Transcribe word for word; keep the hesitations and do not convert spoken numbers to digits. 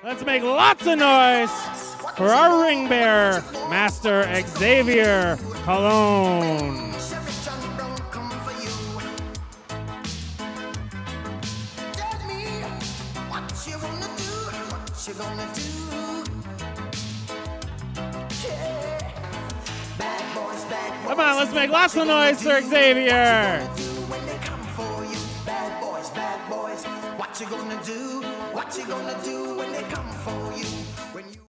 Let's make lots of noise for our ring bearer, Master Xavier Cologne. Come on, let's make lots of noise for Xavier. What you gonna do? What you gonna do when they come for you? When you